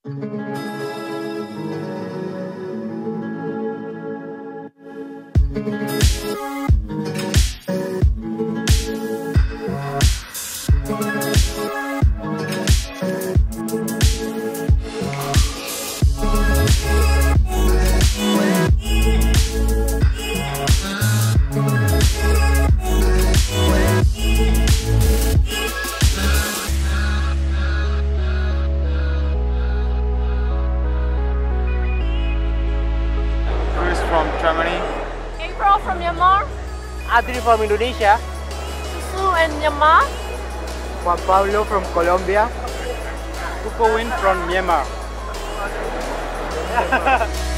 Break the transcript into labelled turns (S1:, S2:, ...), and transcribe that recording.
S1: From Germany.
S2: April from Myanmar.
S3: Adri from Indonesia.
S2: Susu and Myanmar.
S3: Juan Pablo from Colombia.
S1: Kukowin from Myanmar.